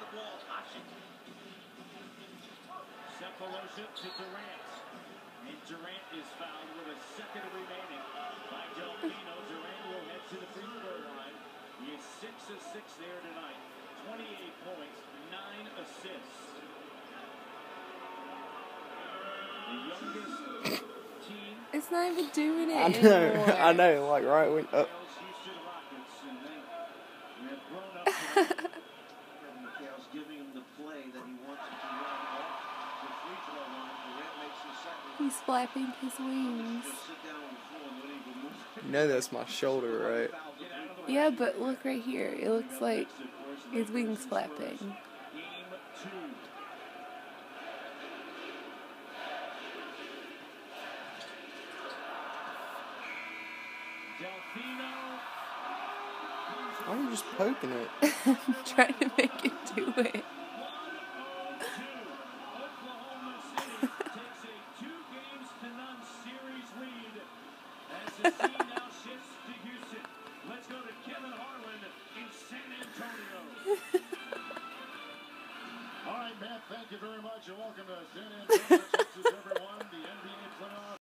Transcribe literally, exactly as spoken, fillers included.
Walt Washington. Separation to Durant. And Durant is fouled with a second remaining by Delfino. Durant will head to the free throw line. He is six of six there tonight. twenty-eight points, nine assists. The youngest team. It's not even doing it I know, anymore. I know, like right when up. Houston Rockets, and they have grown up tonight. Kevin McHale's giving him the play that he wants him to run off the free throw line. Durant makes his second. He's flapping his wings. Just sit down on the floor and wouldn't even move. You know that's my shoulder, right? Yeah, but look right here. It looks like his wings flapping. Game two. Delfino. Why are you just poking it? I'm trying to make it do it. Oklahoma City takes a two games to none series lead as the scene now shifts to Houston. Let's go to Kevin Harlan in San Antonio. All right, Matt, thank you very much, and welcome to San Antonio, Texas, everyone. The N B A playoffs.